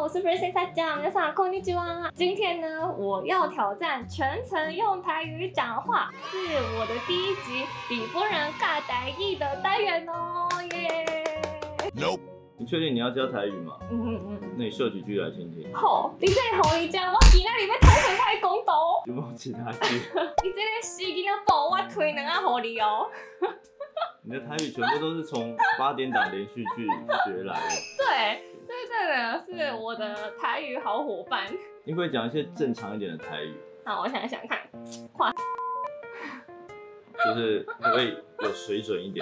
我是 Free 大家，皆さんこんにちは。今天呢，我要挑战全程用台语讲话，是我的第一集李波人尬台语的单元哦，耶、 Nope。你确定你要教台语吗？那你秀几句来听听。 好，你这个互伊讲，我今仔日要台北开公道。 有没有其他句？ 你这个死囡仔宝，我推两下互你哦。 你的台语全部都是从8点档连续剧学来的。 对，这个是我的台语好伙伴。 你会讲一些正常一点的台语。 好，我想想看， 就是会有水准一点。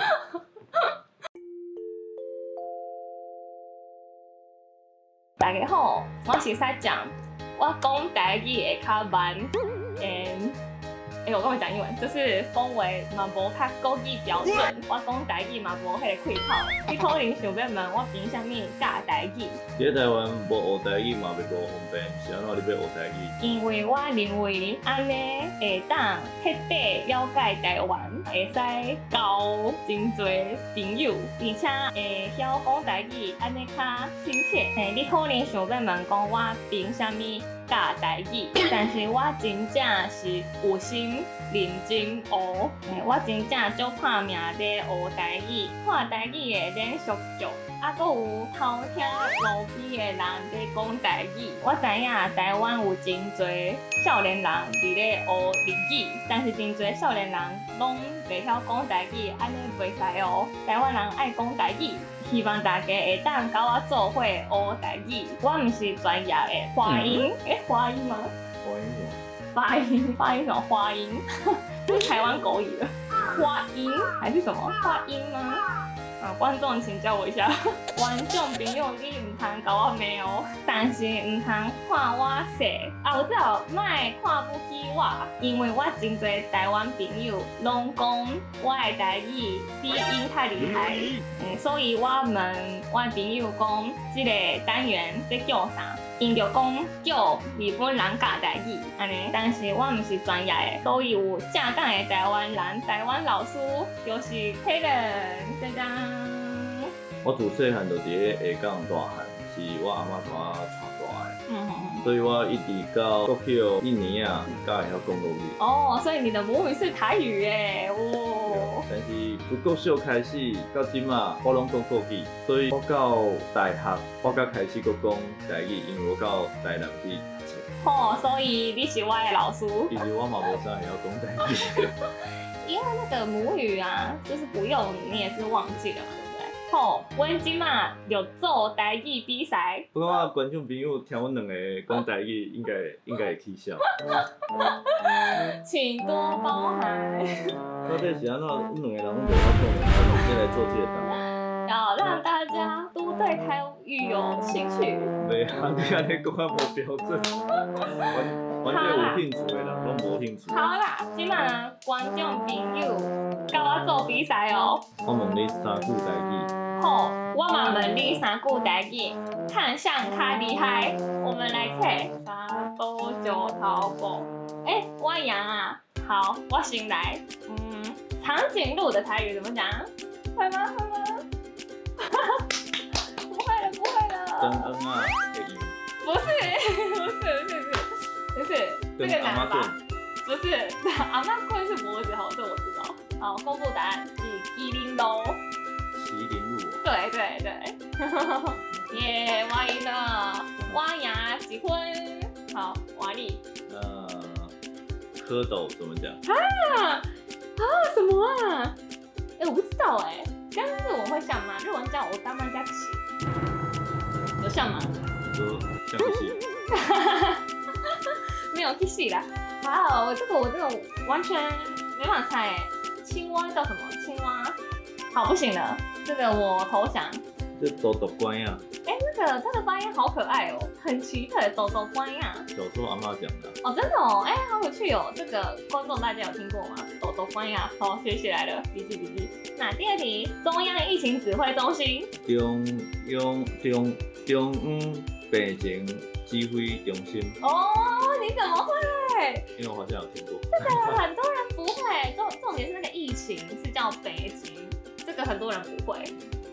大家好，我是在讲，我讲台语会较慢，我跟我讲英文，就是讲话嘛无较国语标准，我讲台语嘛无迄个气口。你可能想要问我凭啥物教台语？ 你在台湾无学台语嘛，袂无方便，是安怎你要学台语？ 因为我认为安尼会当彻底了解台湾，会使交真侪朋友，而且会晓讲台语，安尼较亲切。你可能想要问讲我凭啥物教台语？但是我真正是有心认真学，我真正足拼命在学台语，看台语的连续剧。还佫有偷听路边的人在讲台语，我知影台湾有真侪少年人伫咧学日语，但是真侪少年人拢袂晓讲台语，安尼袂使哦。台湾人爱讲台语，希望大家会当甲我做伙学台语。我毋是专业的华音，华音吗？ 华音什么？ 发音什么花音？这是台湾狗语的花音还是什么花音吗？观众请教我一下，观众朋友你唔通甲我骂哦，但是唔通看我色啊！我知道，莫看不起我，因为我真侪台湾朋友拢讲我的台语低音太厉害，所以我问我朋友讲，这个单元在叫啥？因就讲叫日本人教台语安尼，但是我唔是专业的，所以有正港的台湾人，台湾老师就是 Karen， 짜잔。 我自细汉就伫咧下港大汉，是我阿嬷把我带大的。所以我一直到国小1年啊，才会晓讲国语。 哦，所以你的母语是台语耶，哦。 但是自国小开始到今嘛，我拢讲国语，所以我到大学我才开始讲台语，因为我到台南去读册。 哦，所以你是我的老师。 其实我嘛无啥会晓讲台语。 因为那个母语啊，就是不用你也是忘记了嘛，对不对？好，阮今嘛有做台语比赛。 不过我观众朋友听阮两个讲台语，应该会起笑。 请多包涵。 到底是安怎？阮两个人拢袂晓讲，先来做这个单元。 要让大家都对台语有兴趣。 袂啊，你安尼讲啊无标准。完全有兴趣的人拢无兴趣。 好啦，今嘛观众朋友跟我做比赛哦。 我问你3句台语。 好，我嘛问你3句台语，看向较厉害。我们来测3步就逃步。我赢啊！好，我先来。长颈鹿的台语怎么讲？会吗？会吗？不会了，不会了。 真恩啊，会赢。 不是，这个难吧？不是，阿嬷棍是脖子，好，这我知道。好，公布答案是麒麟鹿。 麒麟鹿。 对。耶，我赢了，我赢1分。好，换你。 蝌蚪怎么讲？ 什么啊？我不知道这样日文会像吗？日文叫我大妈家起，有像吗？ 你说像不像？ 没有去戏啦。好，我这个完全没办法猜青蛙叫什么？青蛙？好，不行了，这个我投降。 这豆豆关呀。 那个它的发音好可爱哦，很奇特，豆豆关呀。 小时候阿嬷讲的。 哦，真的哦，好有趣哦。这个观众大家有听过吗？豆豆关呀，好，学起来了，笔记。那第2题，中央疫情指挥中心。中病情指挥中心。哦，你怎么会？ 因为我好像有听过。 这个很多人不会，重点是那个疫情是叫北京，这个很多人不会。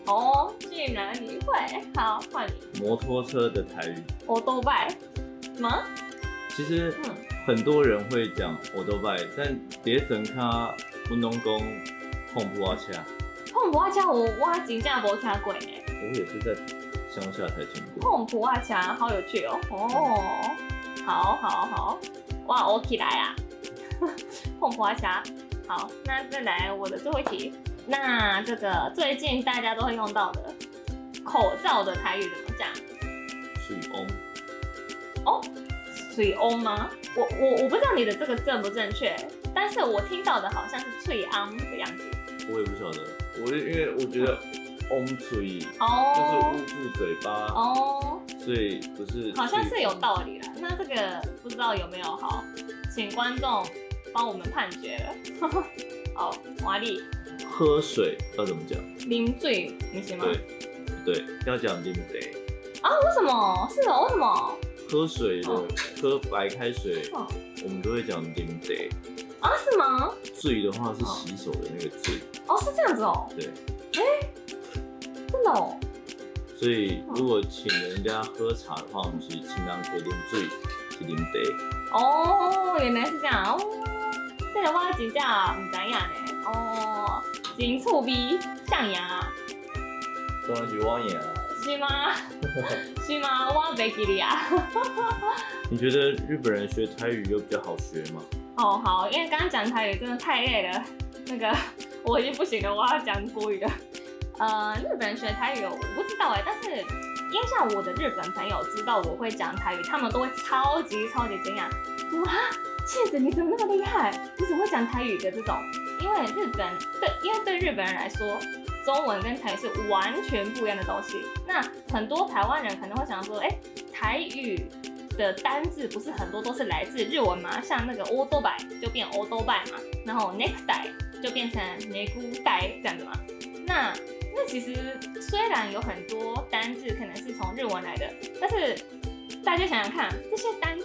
哦，居然你会，好，换你。 摩托车的台语。 欧多拜吗？ 其实很多人会讲欧多拜，但别整卡不能讲碰不阿车。 碰不阿车我真正无听过呢。 我也是在乡下才听过。 碰不阿车好有趣哦。哦，好，哇，我起来啦。碰不阿车。好，那再来我的最后一题。那这个最近大家都会用到的口罩的台语怎么讲？ 水翁。 哦，水翁吗？我不知道你的这个正不正确，但是我听到的好像是脆昂的样子。 我也不晓得，因为我觉得翁嘴哦， 就是捂住嘴巴哦， 所以不是。 好像是有道理啦。那这个不知道有没有好，请观众帮我们判决了。好，华丽。 喝水要怎么讲？ 啉水，你行吗？ 对，要讲啉茶。 啊？为什么？是哦，为什么？ 喝水的喝白开水，我们都会讲啉茶。 啊？是吗？ 醉的话是洗手的那个醉。 哦，是这样子哦。 对。 真的哦。 所以如果请人家喝茶的话，我们是请人可以啉水，是啉茶。 哦，原来是这样哦。这个我真正唔知影呢。哦，真趣味，像样啊。 当然是我赢啊。 是吗？是吗？我袂记哩啊。 你觉得日本人学台语有比较好学吗？ 哦，好，因为刚刚讲台语真的太累了，那个我已经不行了，我要讲国语了。日本人学台语我不知道哎，但是因为像我的日本朋友知道我会讲台语，他们都会超级惊讶，说啊，茜子你怎么那么厉害？你怎么会讲台语的这种？因为对日本人来说，中文跟台语是完全不一样的东西。那很多台湾人可能会想说，台语的单字不是很多都是来自日文吗？像那个欧多拜就变欧多拜嘛，然后 necktie 就变成内裤带这样子嘛。那其实虽然有很多单字可能是从日文来的，但是大家想想看，这些单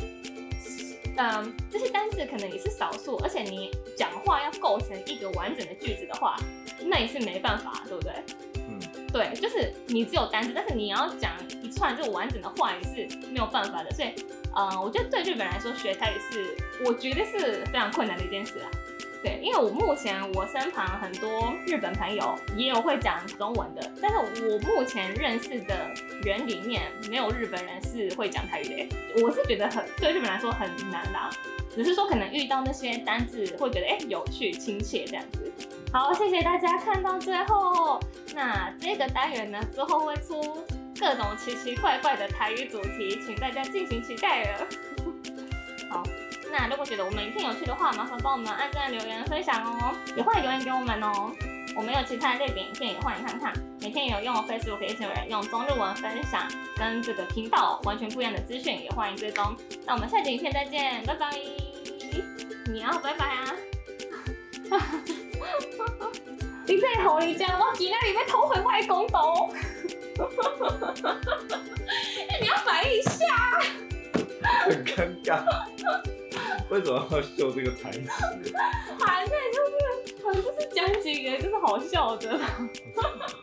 字可能也是少数，而且你讲话要构成一个完整的句子的话，那也是没办法，对不对？对，就是你只有单字，但是你要讲一串就完整的话也是没有办法的。所以，我觉得对日本人来说学台语我觉得是非常困难的一件事啊。对，因为目前我身旁很多日本朋友也有会讲中文的，但是我目前认识的人里面没有日本人是会讲台语的。我是觉得对日本人来说很难啦，只是说可能遇到那些单字会觉得有趣亲切这样子。好，谢谢大家看到最后。那这个单元呢之后会出各种奇奇怪怪的台语主题，请大家敬请期待了。好。那如果觉得我们影片有趣的话，麻烦帮我们按赞、留言、分享哦，也欢迎留言给我们哦。我们有其他的类别影片也欢迎看看。每天有用 Facebook 也有人用中日文分享，跟这个频道完全不一样的资讯，也欢迎追踪。那我们下集影片再见，拜拜。你要拜拜啊！你这个狐狸精，我今天要偷回我的公道。你要反应一下。 很尴尬。为什么要秀这个台词？ 反正就是讲几个就是好笑的。